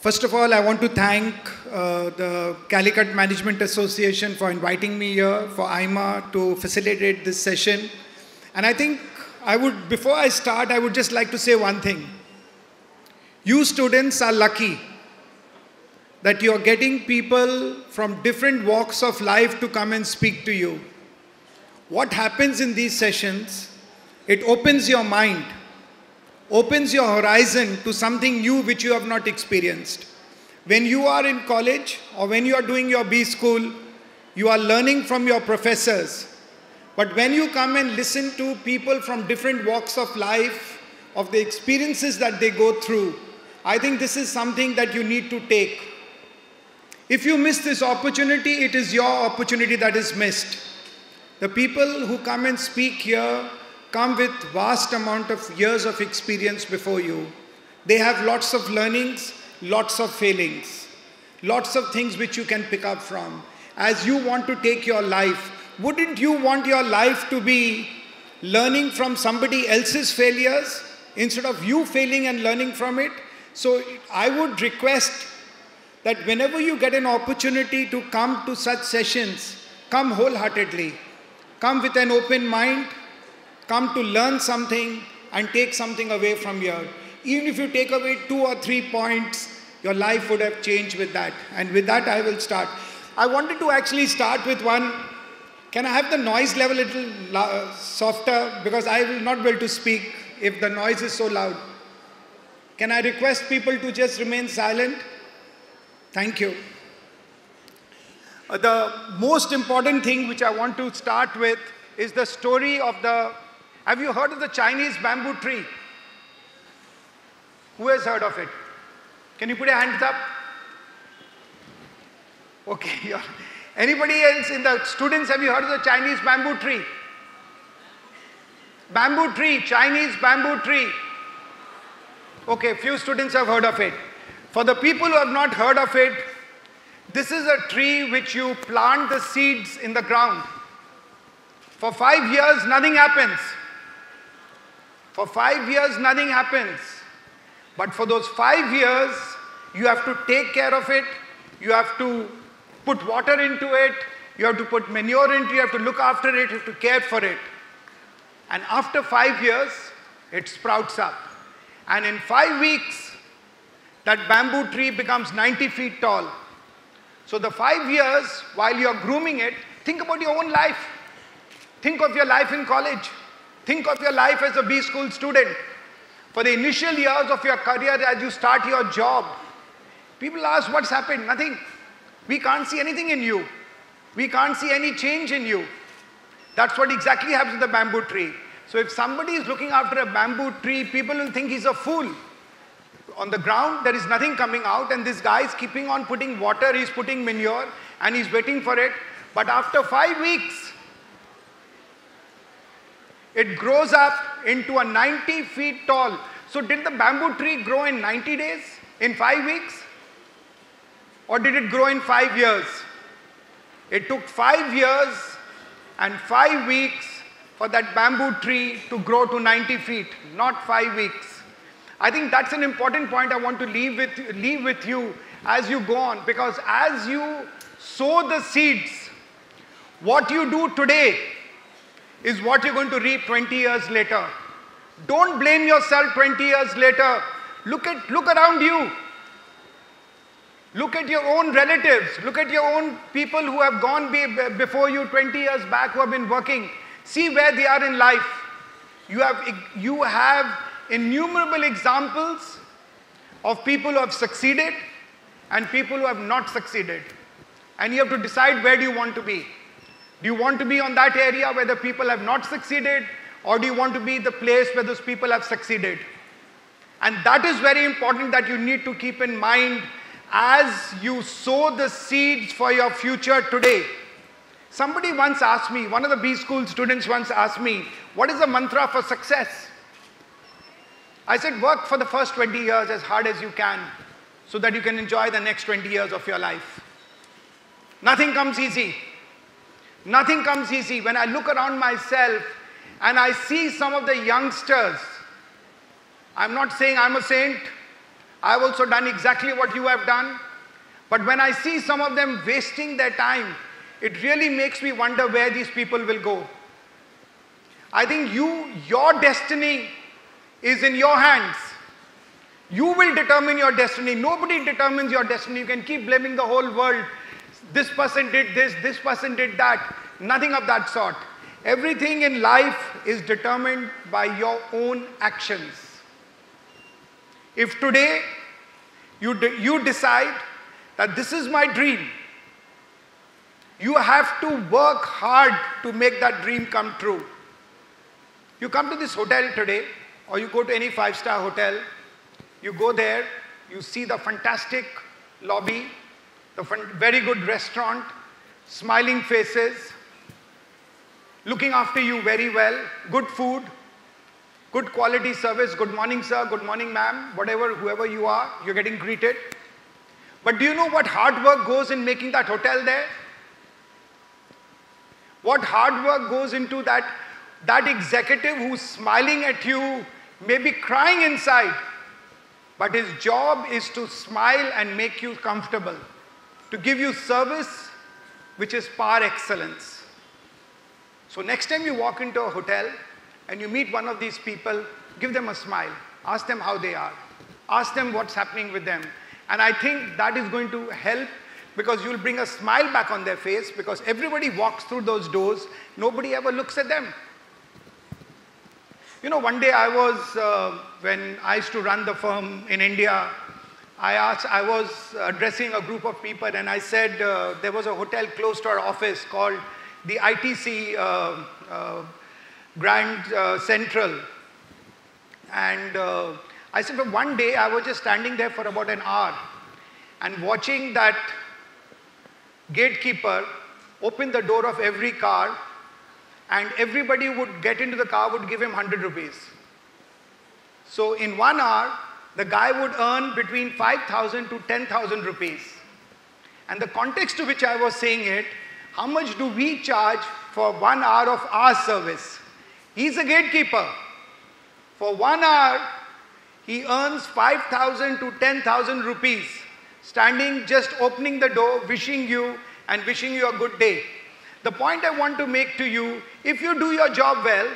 First of all, I want to thank the Calicut Management Association for inviting me here, for AIMA to facilitate this session. And I think before I start, I would just like to say one thing. You students are lucky that you're getting people from different walks of life to come and speak to you. What happens in these sessions, it opens your mind, opens your horizon to something new which you have not experienced. When you are in college or when you are doing your B school, you are learning from your professors. But when you come and listen to people from different walks of life, of the experiences that they go through, I think this is something that you need to take. If you miss this opportunity, it is your opportunity that is missed. The people who come and speak here come with vast amount of years of experience before you. They have lots of learnings, lots of failings, lots of things which you can pick up from. As you want to take your life, wouldn't you want your life to be learning from somebody else's failures instead of you failing and learning from it? So I would request that whenever you get an opportunity to come to such sessions, come wholeheartedly. Come with an open mind, come to learn something and take something away from here. Even if you take away 2 or 3 points, your life would have changed with that. And with that, I will start. I wanted to actually start with one. Can I have the noise level a little softer? Because I will not be able to speak if the noise is so loud. Can I request people to just remain silent? Thank you. The most important thing which I want to start with is the story of have you heard of the Chinese bamboo tree? Who has heard of it? Can you put your hands up? Okay. Yeah. Anybody else in the students, have you heard of the Chinese bamboo tree? Bamboo tree, Chinese bamboo tree. Okay, few students have heard of it. For the people who have not heard of it, this is a tree which you plant the seeds in the ground. For 5 years, nothing happens. For 5 years, nothing happens. But for those 5 years, you have to take care of it. You have to put water into it. You have to put manure into it. You have to look after it. You have to care for it. And after 5 years, it sprouts up. And in 5 weeks, that bamboo tree becomes 90 feet tall. So the 5 years, while you're grooming it, think about your own life. Think of your life in college. Think of your life as a B school student. For the initial years of your career as you start your job, people ask, what's happened? Nothing. We can't see anything in you. We can't see any change in you. That's what exactly happens with the bamboo tree. So if somebody is looking after a bamboo tree, people will think he's a fool. On the ground, there is nothing coming out, and this guy is keeping on putting water, he's putting manure, and he's waiting for it. But after 5 weeks, it grows up into a 90 feet tall. So did the bamboo tree grow in 90 days? In 5 weeks? Or did it grow in 5 years? It took 5 years and 5 weeks for that bamboo tree to grow to 90 feet, not 5 weeks. I think that's an important point I want to leave with you as you go on, because as you sow the seeds, what you do today is what you're going to reap 20 years later. Don't blame yourself 20 years later. Look around you. Look at your own relatives. Look at your own people who have gone before you 20 years back, who have been working. See where they are in life. You have innumerable examples of people who have succeeded and people who have not succeeded. And you have to decide, where do you want to be? Do you want to be on that area where the people have not succeeded, or do you want to be the place where those people have succeeded? And that is very important, that you need to keep in mind as you sow the seeds for your future today. Somebody once asked me, one of the B school students once asked me, what is the mantra for success? I said, work for the first 20 years as hard as you can so that you can enjoy the next 20 years of your life. Nothing comes easy. Nothing comes easy. When I look around myself and I see some of the youngsters, I'm not saying I'm a saint, I've also done exactly what you have done. But when I see some of them wasting their time, it really makes me wonder where these people will go. I think your destiny is in your hands. You will determine your destiny. Nobody determines your destiny. You can keep blaming the whole world. This person did this person did that. Nothing of that sort. Everything in life is determined by your own actions. If today you decide that this is my dream, you have to work hard to make that dream come true. You come to this hotel today, or you go to any five-star hotel, you go there, you see the fantastic lobby, the very good restaurant, smiling faces, looking after you very well, good food, good quality service, good morning sir, good morning ma'am, whoever you are, you're getting greeted. But do you know what hard work goes in making that hotel there? What hard work goes into that executive who's smiling at you, maybe crying inside, but his job is to smile and make you comfortable, to give you service which is par excellence. So next time you walk into a hotel and you meet one of these people, give them a smile, ask them how they are, ask them what's happening with them. And I think that is going to help, because you'll bring a smile back on their face, because everybody walks through those doors, nobody ever looks at them. You know, one day I was, when I used to run the firm in India, I was addressing a group of people, and I said there was a hotel close to our office called the ITC Grand Central. And I said, but one day I was just standing there for about an hour and watching that gatekeeper open the door of every car, and everybody would get into the car would give him 100 rupees. So in 1 hour, the guy would earn between 5,000 to 10,000 rupees. And the context to which I was saying it, how much do we charge for 1 hour of our service? He's a gatekeeper. For 1 hour, he earns 5,000 to 10,000 rupees, standing, just opening the door, wishing you and wishing you a good day. The point I want to make to you, if you do your job well,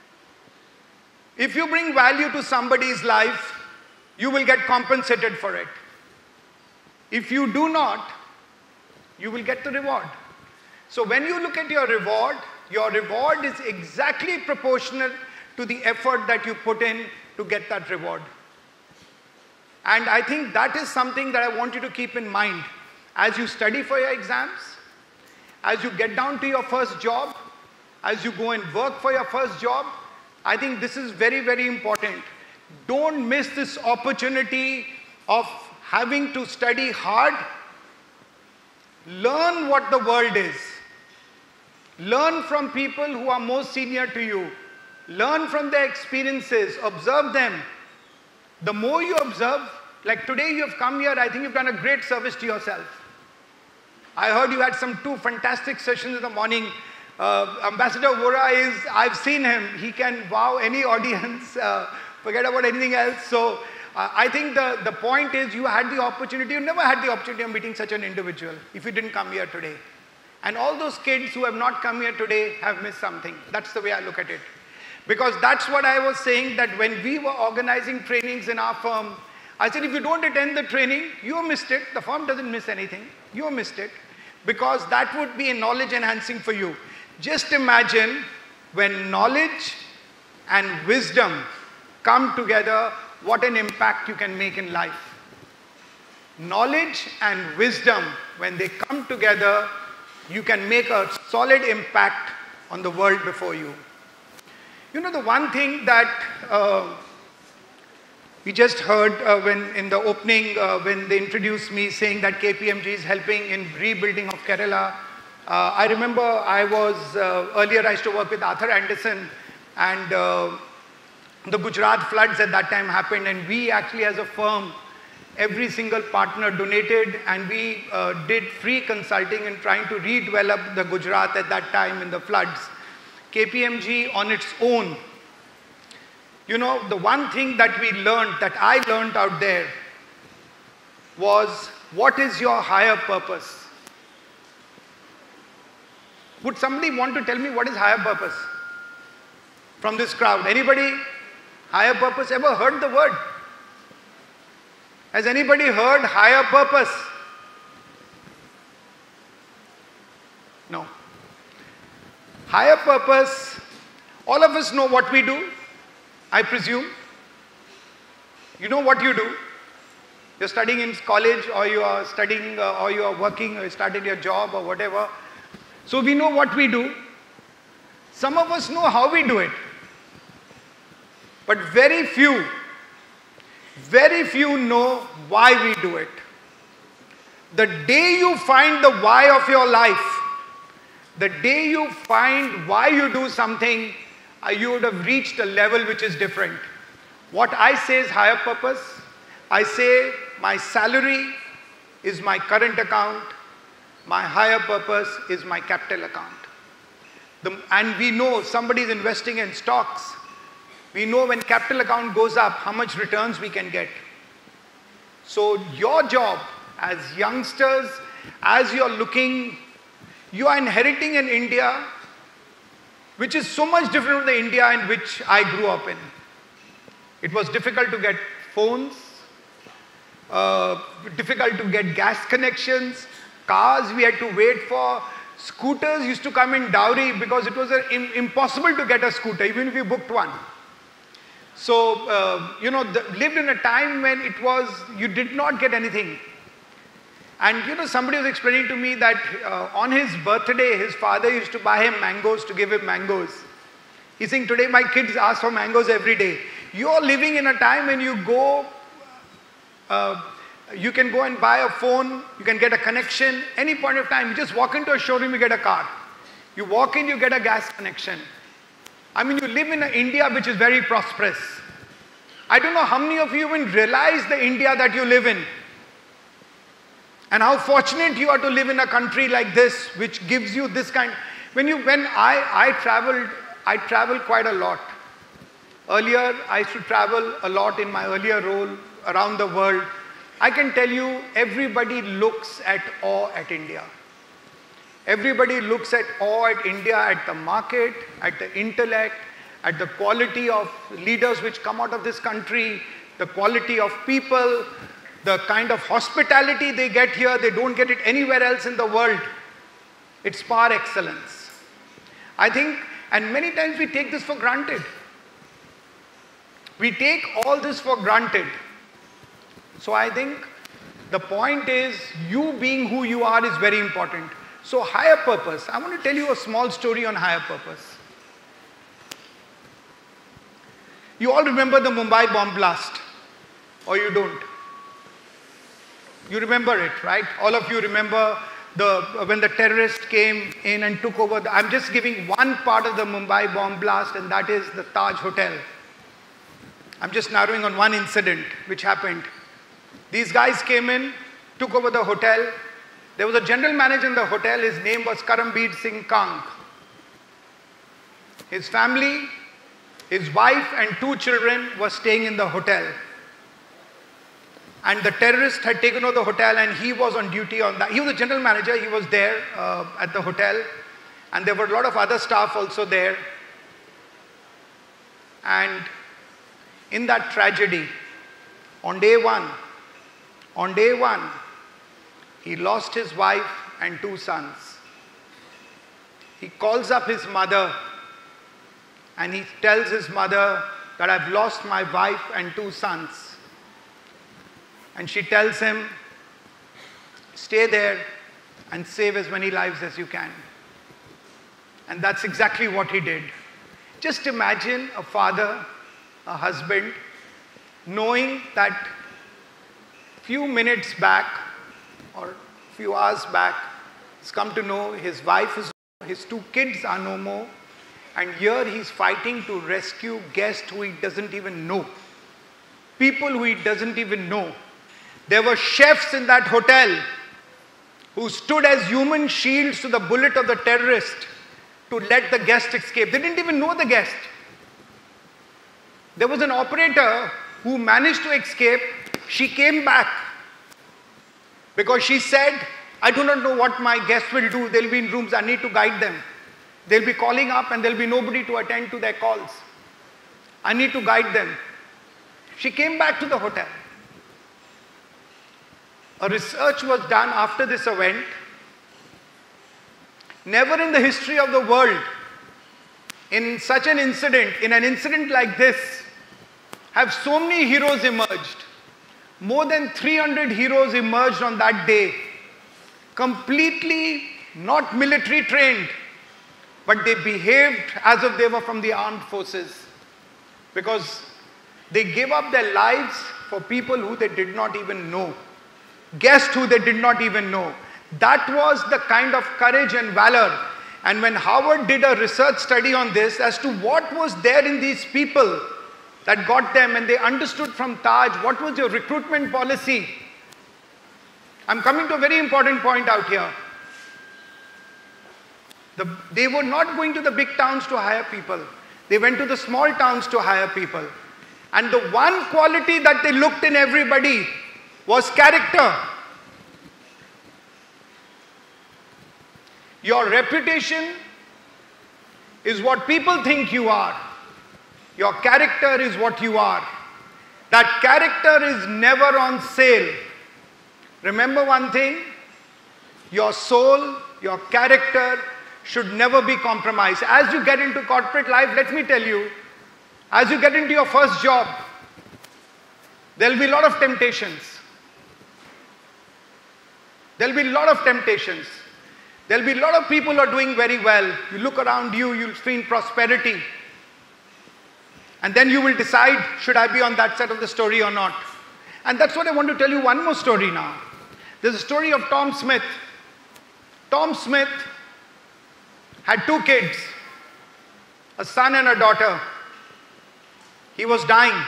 if you bring value to somebody's life, you will get compensated for it. If you do not, you will get the reward. So when you look at your reward is exactly proportional to the effort that you put in to get that reward. And I think that is something that I want you to keep in mind as you study for your exams, as you get down to your first job, as you go and work for your first job. I think this is very, very important. Don't miss this opportunity of having to study hard. Learn what the world is. Learn from people who are more senior to you. Learn from their experiences. Observe them. The more you observe, like today you have come here, I think you've done a great service to yourself. I heard you had some 2 fantastic sessions in the morning. Ambassador Vora I've seen him. He can wow any audience, forget about anything else. So I think the point is you had the opportunity, you never had the opportunity of meeting such an individual if you didn't come here today. And all those kids who have not come here today have missed something. That's the way I look at it. Because that's what I was saying, that when we were organizing trainings in our firm, I said, if you don't attend the training, you missed it. The firm doesn't miss anything. You missed it. Because that would be knowledge enhancing for you. Just imagine when knowledge and wisdom come together, what an impact you can make in life. Knowledge and wisdom, when they come together, you can make a solid impact on the world before you. You know, the one thing that we just heard when in the opening, when they introduced me saying that KPMG is helping in rebuilding of Kerala. I remember I was, earlier I used to work with Arthur Anderson, and the Gujarat floods at that time happened, and we actually as a firm, every single partner donated, and we did free consulting in trying to redevelop the Gujarat at that time in the floods. KPMG on its own, you know, the one thing that we learned, that I learned out there, was, what is your higher purpose? Would somebody want to tell me what is higher purpose? From this crowd, anybody? Higher purpose, ever heard the word? Has anybody heard higher purpose? No. Higher purpose, all of us know what we do, I presume. You know what you do. You're studying in college, or you are studying, or you are working, or you started your job, or whatever. So we know what we do. Some of us know how we do it. But very few know why we do it. The day you find the why of your life, the day you find why you do something, you would have reached a level which is different. What I say is higher purpose. I say my salary is my current account. My higher purpose is my capital account. And we know somebody is investing in stocks. We know when capital account goes up, how much returns we can get. So your job as youngsters, as you're looking, you are inheriting an India which is so much different from the India in which I grew up in. It was difficult to get phones, difficult to get gas connections, cars we had to wait for, scooters used to come in dowry because it was impossible to get a scooter, even if you booked one. So, lived in a time when it was, you did not get anything. And somebody was explaining to me that on his birthday, his father used to buy him mangoes to give him mangoes. He's saying, today my kids ask for mangoes every day. You're living in a time when you go, you can go and buy a phone, you can get a connection, any point of time. You just walk into a showroom, you get a car. You walk in, you get a gas connection. I mean, you live in an India which is very prosperous. I don't know how many of you even realize the India that you live in. And how fortunate you are to live in a country like this, which gives you this kind. When I traveled quite a lot. Earlier, I used to travel a lot in my earlier role around the world. I can tell you, everybody looks at awe at India. Everybody looks at awe at India, at the market, at the intellect, at the quality of leaders which come out of this country, the quality of people, the kind of hospitality they get here. They don't get it anywhere else in the world. It's par excellence. I think, and many times we take this for granted. We take all this for granted. So I think the point is, you being who you are is very important. So higher purpose. I want to tell you a small story on higher purpose. You all remember the Mumbai bomb blast, or you don't? You remember it, right? All of you remember when the terrorists came in and took over. I'm just giving one part of the Mumbai bomb blast, and that is the Taj Hotel. I'm just narrowing on one incident which happened. These guys came in, took over the hotel. There was a general manager in the hotel. His name was Karambir Singh Kang. His family, his wife and 2 children were staying in the hotel. And the terrorist had taken over the hotel, and he was on duty on that. He was a general manager. He was there at the hotel. And there were a lot of other staff also there. And in that tragedy, on day one, he lost his wife and 2 sons. He calls up his mother and he tells his mother that I've lost my wife and 2 sons. And she tells him, stay there and save as many lives as you can. And that's exactly what he did. Just imagine a father, a husband, knowing that few minutes back or few hours back, he's come to know his wife is, his 2 kids are no more, and here he's fighting to rescue guests who he doesn't even know, people who he doesn't even know. There were chefs in that hotel who stood as human shields to the bullet of the terrorist to let the guest escape. They didn't even know the guest. There was an operator who managed to escape. She came back. Because she said, I do not know what my guests will do. They'll be in rooms. I need to guide them. They'll be calling up and there'll be nobody to attend to their calls. I need to guide them. She came back to the hotel. A research was done after this event. Never in the history of the world, in such an incident, in an incident like this, have so many heroes emerged. More than 300 heroes emerged on that day, completely not military trained, but they behaved as if they were from the armed forces, because they gave up their lives for people who they did not even know, guests who they did not even know. That was the kind of courage and valor. And when Harvard did a research study on this as to what was there in these people that got them, and they understood from Taj what was your recruitment policy. I'm coming to a very important point out here. They were not going to the big towns to hire people. They went to the small towns to hire people. And the one quality that they looked in everybody was character. Your reputation is what people think you are. Your character is what you are. That character is never on sale. Remember one thing, your soul, your character should never be compromised. As you get into corporate life, let me tell you, as you get into your first job, there will be a lot of temptations. There will be a lot of temptations. There will be a lot of people who are doing very well. You look around you, you'll feel prosperity. And then you will decide, should I be on that side of the story or not? And that's what I want to tell you one more story now. There's a story of Tom Smith. Tom Smith had 2 kids, a son and a daughter. He was dying.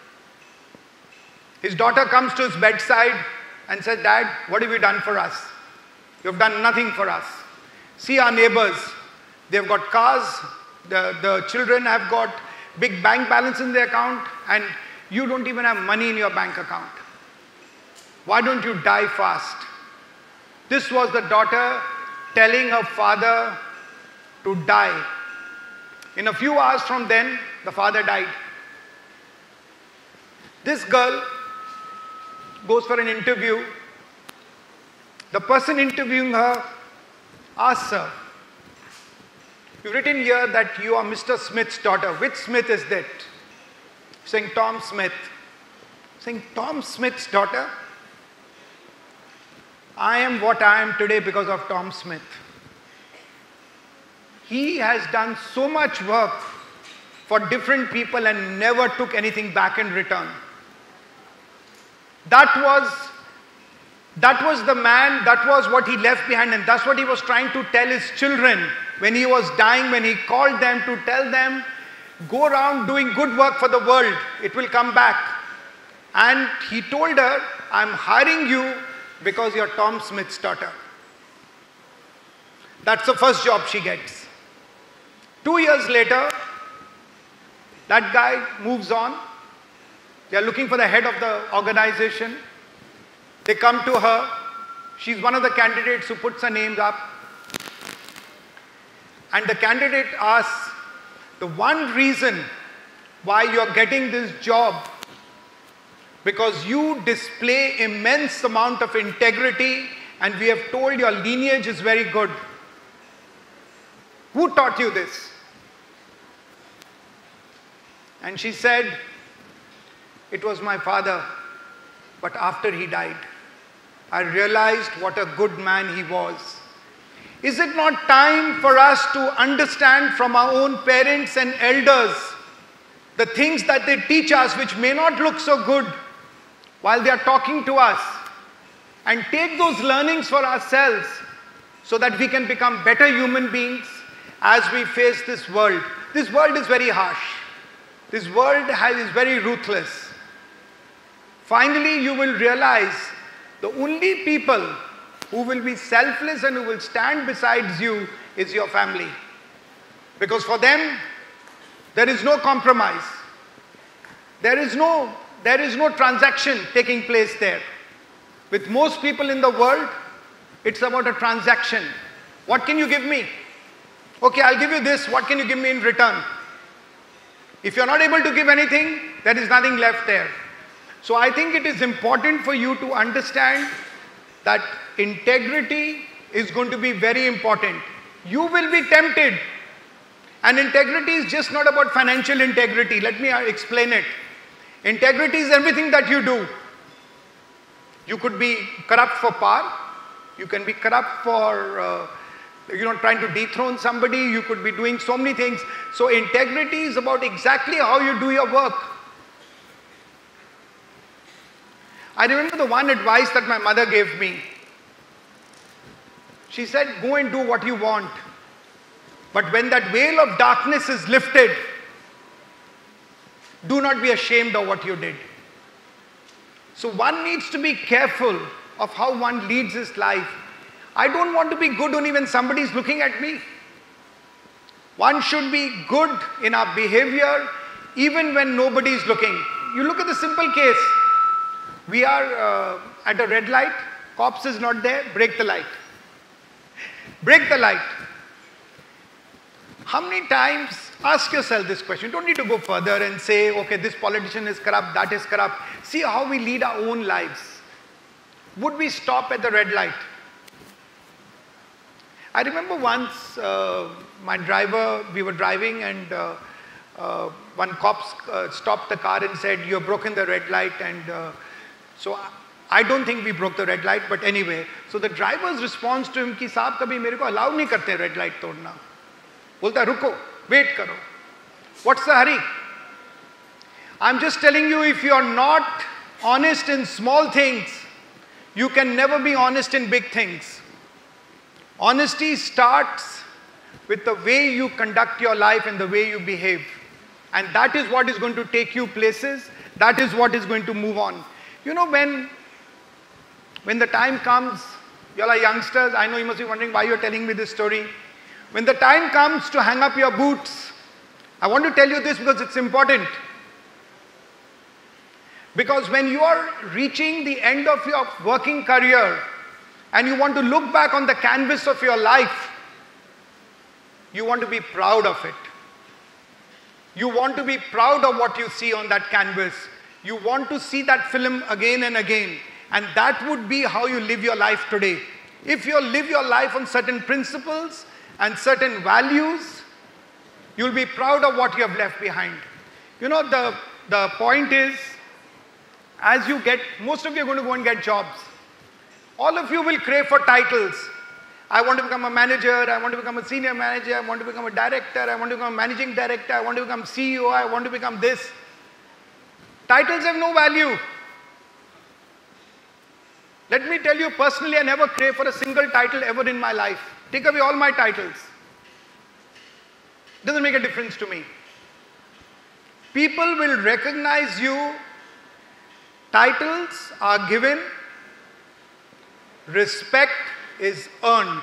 His daughter comes to his bedside and says, Dad, what have you done for us? You've done nothing for us. See our neighbors. They've got cars. The children have got big bank balance in their account, and you don't even have money in your bank account. Why don't you die fast? This was the daughter telling her father to die. In a few hours from then, the father died. This girl goes for an interview. The person interviewing her asks her, you've written here that you are Mr. Smith's daughter. Which Smith is that? Saying Tom Smith. Saying Tom Smith's daughter? I am what I am today because of Tom Smith. He has done so much work for different people and never took anything back in return. That was the man, that was what he left behind, and that's what he was trying to tell his children when he was dying, when he called them to tell them, go around doing good work for the world, it will come back. And he told her, I'm hiring you because you're Tom Smith's daughter. That's the first job she gets. 2 years later, that guy moves on. They are looking for the head of the organization. They come to her. She's one of the candidates who puts her names up. And the candidate asks, the one reason why you're getting this job, because you display immense amount of integrity, and we have told your lineage is very good. Who taught you this? And she said, it was my father, but after he died, I realized what a good man he was. Is it not time for us to understand from our own parents and elders the things that they teach us which may not look so good while they are talking to us, and take those learnings for ourselves so that we can become better human beings as we face this world. This world is very harsh. This world is very ruthless. Finally, you will realize the only people who will be selfless and who will stand beside you is your family. Because for them, there is no compromise. There is no transaction taking place there. With most people in the world, it's about a transaction. What can you give me? Okay, I'll give you this. What can you give me in return? If you're not able to give anything, there is nothing left there. So I think it is important for you to understand that integrity is going to be very important. You will be tempted. And integrity is just not about financial integrity. Let me explain it. Integrity is everything that you do. You could be corrupt for power. You can be corrupt for trying to dethrone somebody. You could be doing so many things. So integrity is about exactly how you do your work. I remember the one advice that my mother gave me. She said, go and do what you want. But when that veil of darkness is lifted, do not be ashamed of what you did. So one needs to be careful of how one leads his life. I don't want to be good only when somebody is looking at me. One should be good in our behavior even when nobody is looking. You look at the simple case. We are at a red light, cops is not there, break the light. Break the light. How many times, ask yourself this question, you don't need to go further and say, okay, this politician is corrupt, that is corrupt. See how we lead our own lives. Would we stop at the red light? I remember once, my driver, we were driving and one cop stopped the car and said, you've broken the red light. And so I don't think we broke the red light, but anyway. So the driver's response to him ki saab kabhi mere ko allow nahi karte red light todna. Bolta ruko, wait karo. What's the hurry? I'm just telling you, if you're not honest in small things, you can never be honest in big things. Honesty starts with the way you conduct your life and the way you behave. And that is what is going to take you places. That is what is going to move on. You know, when the time comes, you all are youngsters, I know you must be wondering why you're telling me this story. When the time comes to hang up your boots, I want to tell you this because it's important. Because when you are reaching the end of your working career and you want to look back on the canvas of your life, you want to be proud of it. You want to be proud of what you see on that canvas. You want to see that film again and again. And that would be how you live your life today. If you live your life on certain principles and certain values, you'll be proud of what you have left behind. You know, the point is, as you get, most of you are going to go and get jobs. All of you will crave for titles. I want to become a manager, I want to become a senior manager, I want to become a director, I want to become a managing director, I want to become CEO, I want to become this. Titles have no value. Let me tell you personally, I never crave for a single title ever in my life. Take away all my titles. Doesn't make a difference to me. People will recognize you. Titles are given. Respect is earned.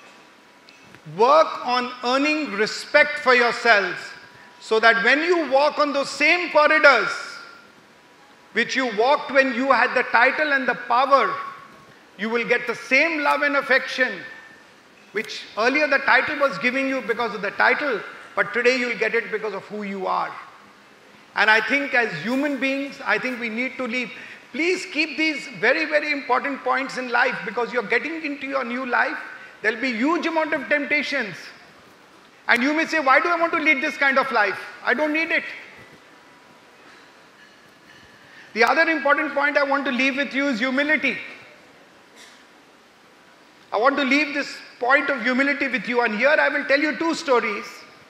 Work on earning respect for yourselves so that when you walk on those same corridors which you walked when you had the title and the power, you will get the same love and affection which earlier the title was giving you because of the title, but today you will get it because of who you are. And I think as human beings, I think we need to live. Please keep these very, very important points in life because you're getting into your new life. There'll be huge amount of temptations. And you may say, why do I want to lead this kind of life? I don't need it. The other important point I want to leave with you is humility. I want to leave this point of humility with you, and here I will tell you two stories.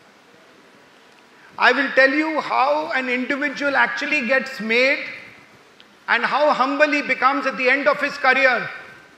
I will tell you how an individual actually gets made and how humble he becomes at the end of his career.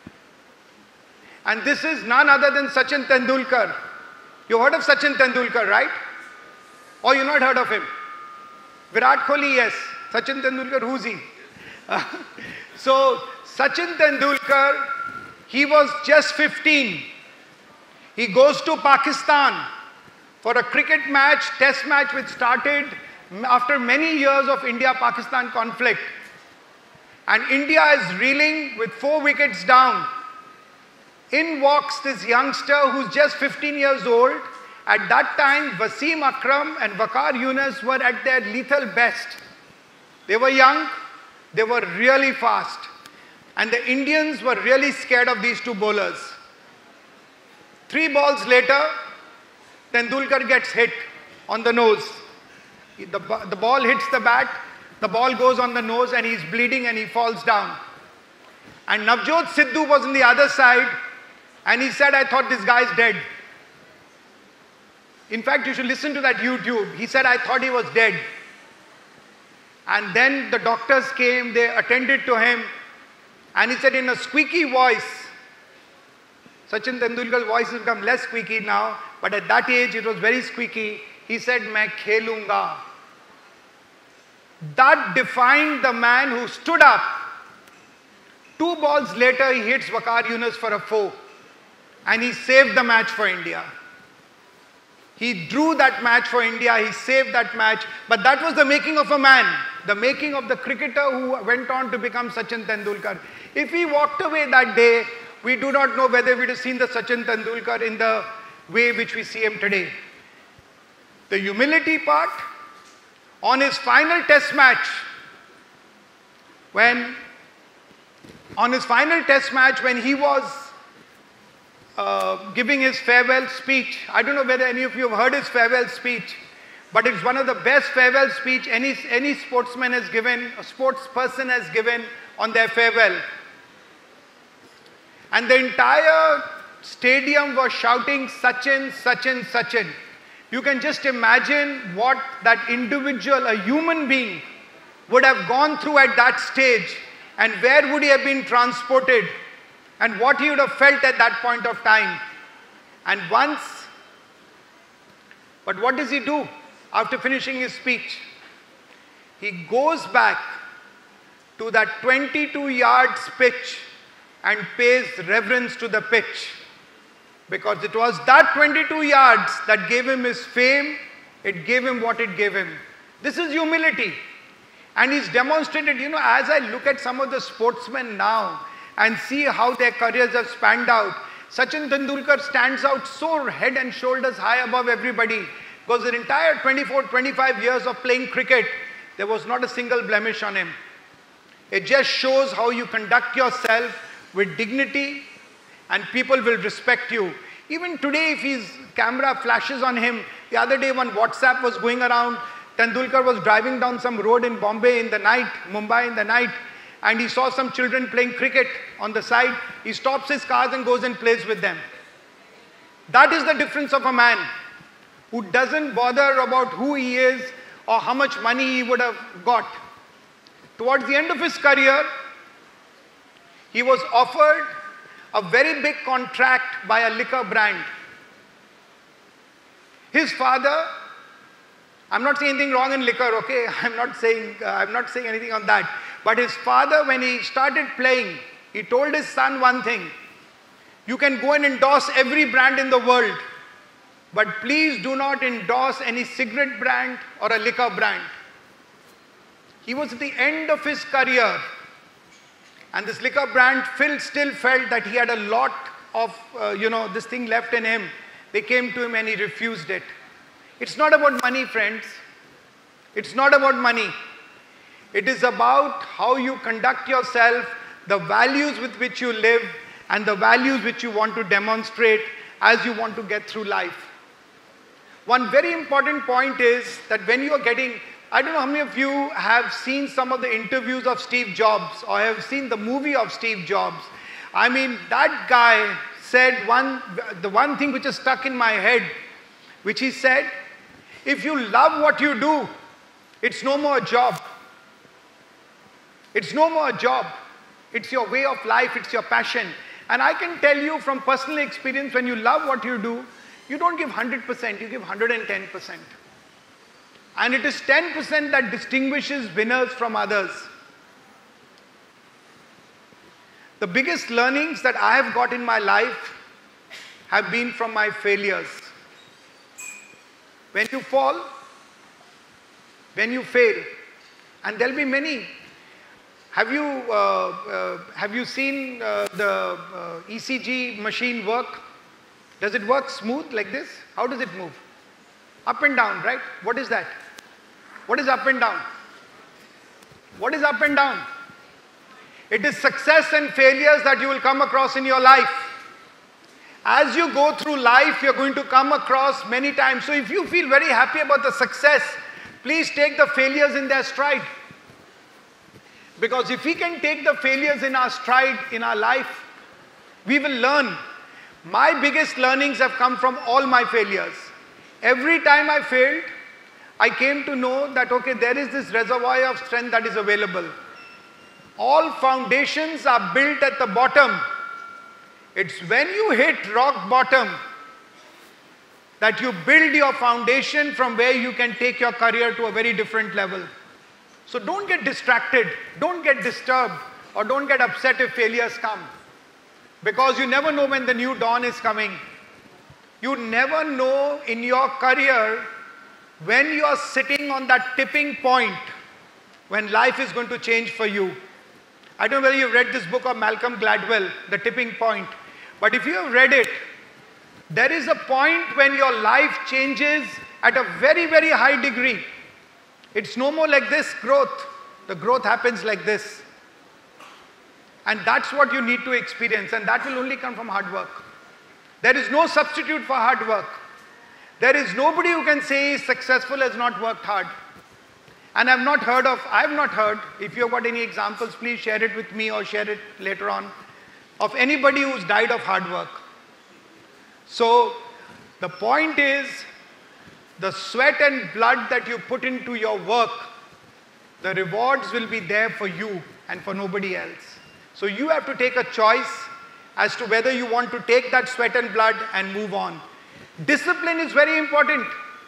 And this is none other than Sachin Tendulkar. You heard of Sachin Tendulkar, right? Or you not heard of him? Virat Kohli, yes. Sachin Tendulkar, who's he? So, Sachin Tendulkar, he was just 15. He goes to Pakistan for a cricket match, test match, which started after many years of India-Pakistan conflict. And India is reeling with 4 wickets down. In walks this youngster who's just 15 years old. At that time, Wasim Akram and Waqar Yunus were at their lethal best. They were young, they were really fast. And the Indians were really scared of these 2 bowlers. 3 balls later, Tendulkar gets hit on the nose. The ball hits the bat, the ball goes on the nose and he's bleeding and he falls down. And Navjot Sidhu was on the other side and he said, I thought this guy's dead. In fact, you should listen to that YouTube. He said, I thought he was dead. And then the doctors came, they attended to him. And he said in a squeaky voice, Sachin Tendulkar's voice has become less squeaky now, but at that age it was very squeaky. He said, Main khelunga. That defined the man who stood up. 2 balls later, he hits Waqar Yunus for a 4. And he saved the match for India. He drew that match for India, he saved that match. But that was the making of a man, the making of the cricketer who went on to become Sachin Tendulkar. If he walked away that day, we do not know whether we would have seen the Sachin Tendulkar in the way which we see him today. The humility part, on his final test match, when he was giving his farewell speech. I don't know whether any of you have heard his farewell speech, but it's one of the best farewell speech any sportsman has given, a sportsperson has given on their farewell. And the entire stadium was shouting, Sachin, Sachin, Sachin. You can just imagine what that individual, a human being, would have gone through at that stage and where would he have been transported and what he would have felt at that point of time. And but what does he do after finishing his speech? He goes back to that 22 yards pitch and pays reverence to the pitch. Because it was that 22 yards that gave him his fame, it gave him what it gave him. This is humility. And he's demonstrated, as I look at some of the sportsmen now, and see how their careers have spanned out. Sachin Tendulkar stands out so head and shoulders high above everybody because the entire 24, 25 years of playing cricket, there was not a single blemish on him. It just shows how you conduct yourself with dignity and people will respect you. Even today, if his camera flashes on him, the other day when WhatsApp was going around, Tendulkar was driving down some road in Mumbai in the night, and he saw some children playing cricket on the side. He stops his cars and goes and plays with them. That is the difference of a man who doesn't bother about who he is or how much money he would have got. Towards the end of his career, he was offered a very big contract by a liquor brand. His father, I'm not saying anything wrong in liquor, okay? I'm not saying anything on that. But his father, when he started playing, he told his son one thing. You can go and endorse every brand in the world, but please do not endorse any cigarette brand or a liquor brand. He was at the end of his career, and this liquor brand still felt that he had a lot of, this thing left in him. They came to him and he refused it. It's not about money, friends. It's not about money. It is about how you conduct yourself, the values with which you live, and the values which you want to demonstrate as you want to get through life. One very important point is that when you are getting, I don't know how many of you have seen some of the interviews of Steve Jobs or have seen the movie of Steve Jobs. I mean, that guy said the one thing which is stuck in my head, which he said, if you love what you do, it's no more a job. It's no more a job. It's your way of life, it's your passion. And I can tell you from personal experience, when you love what you do, you don't give 100%, you give 110%. And it is 10% that distinguishes winners from others. The biggest learnings that I have got in my life have been from my failures. When you fall, when you fail, and there'll be many. Have you seen the ECG machine work? Does it work smooth like this? How does it move? Up and down, right? What is that? What is up and down? What is up and down? It is success and failures that you will come across in your life. As you go through life, you're going to come across many times. So if you feel very happy about the success, please take the failures in their stride. Because if we can take the failures in our stride in our life, we will learn. My biggest learnings have come from all my failures. Every time I failed, I came to know that, okay, there is this reservoir of strength that is available. All foundations are built at the bottom. It's when you hit rock bottom that you build your foundation from where you can take your career to a very different level. So don't get distracted, don't get disturbed, or don't get upset if failures come. Because you never know when the new dawn is coming. You never know in your career when you are sitting on that tipping point when life is going to change for you. I don't know whether you've read this book of Malcolm Gladwell, The Tipping Point. But if you have read it, there is a point when your life changes at a very, very high degree. It's no more like this growth. The growth happens like this. And that's what you need to experience. And that will only come from hard work. There is no substitute for hard work. There is nobody who can say is successful has not worked hard. And I've not heard, if you've got any examples, please share it with me or share it later on, of anybody who's died of hard work. So the point is, the sweat and blood that you put into your work, the rewards will be there for you and for nobody else. So you have to take a choice as to whether you want to take that sweat and blood and move on. Discipline is very important.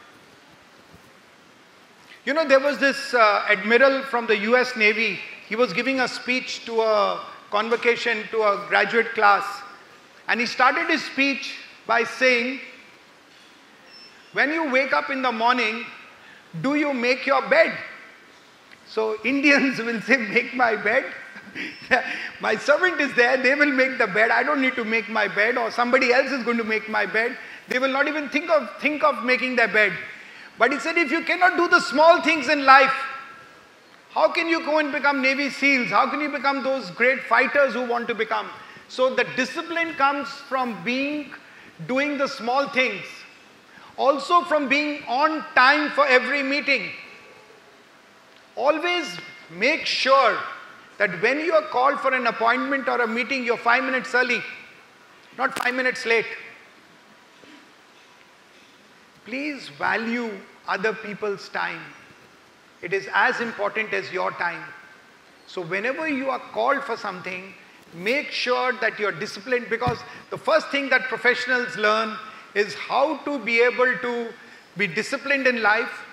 You know, there was this admiral from the US Navy. He was giving a speech to a convocation to a graduate class. And he started his speech by saying, when you wake up in the morning, do you make your bed? So Indians will say, make my bed. My servant is there, they will make the bed. I don't need to make my bed, or somebody else is going to make my bed. They will not even think of making their bed. But he said, if you cannot do the small things in life, how can you go and become Navy SEALs? How can you become those great fighters who want to become? So the discipline comes from doing the small things. Also from being on time for every meeting. Always make sure that when you are called for an appointment or a meeting, you're 5 minutes early, not 5 minutes late. Please value other people's time. It is as important as your time. So whenever you are called for something, make sure that you're disciplined, because the first thing that professionals learn is how to be able to be disciplined in life.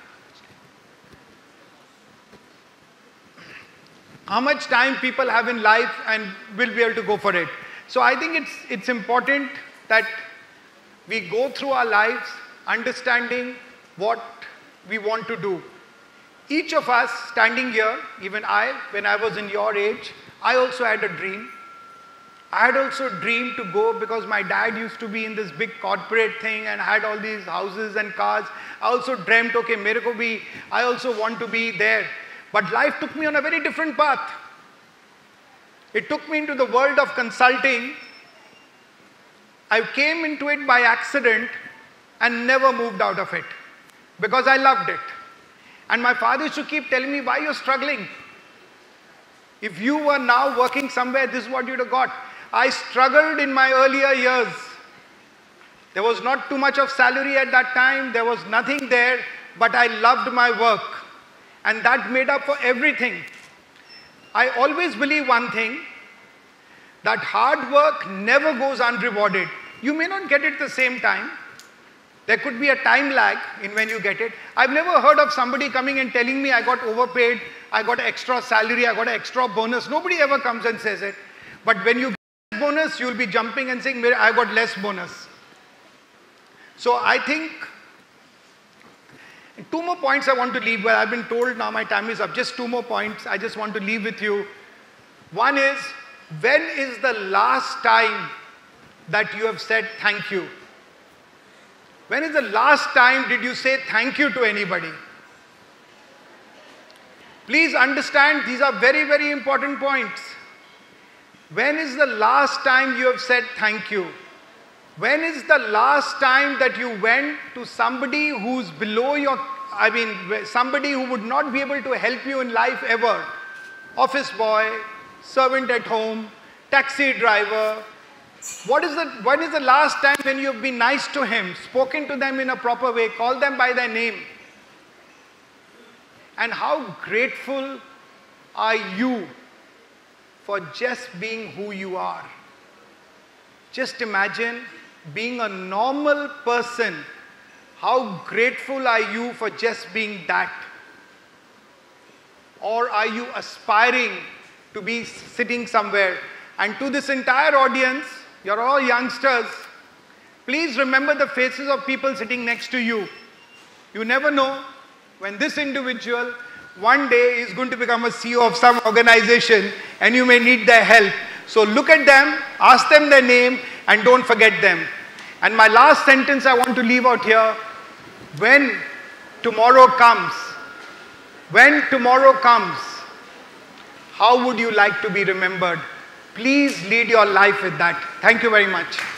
How much time people have in life and will be able to go for it. So I think it's important that we go through our lives understanding what we want to do. Each of us standing here, even I, when I was in your age, I also had a dream. I had also dreamed to go, because my dad used to be in this big corporate thing and had all these houses and cars. I also dreamt, okay, I also want to be there. But life took me on a very different path. It took me into the world of consulting. I came into it by accident and never moved out of it, because I loved it. And my father used to keep telling me, why you're struggling? If you were now working somewhere, this is what you'd have got. I struggled in my earlier years. There was not too much of salary at that time. There was nothing there, but I loved my work. And that made up for everything. I always believe one thing, that hard work never goes unrewarded. You may not get it at the same time. There could be a time lag in when you get it. I've never heard of somebody coming and telling me I got overpaid, I got extra salary, I got an extra bonus. Nobody ever comes and says it. But when you get bonus, you'll be jumping and saying, I got less bonus. So I think, two more points I want to leave. Well, I've been told now my time is up. Just two more points I just want to leave with you. One is, when is the last time that you have said thank you? When is the last time did you say thank you to anybody? Please understand, these are very, very important points. When is the last time you have said thank you? When is the last time that you went to somebody who's below your, somebody who would not be able to help you in life ever? Office boy, servant at home, taxi driver. When is the last time when you have been nice to him, spoken to them in a proper way, called them by their name? And how grateful are you for just being who you are? Just imagine being a normal person. How grateful are you for just being that? Or are you aspiring to be sitting somewhere? And to this entire audience, you're all youngsters, please remember the faces of people sitting next to you. You never know when this individual one day is going to become a CEO of some organization and you may need their help. So look at them, ask them their name, and don't forget them. And my last sentence I want to leave out here: when tomorrow comes, how would you like to be remembered? Please lead your life with that. Thank you very much.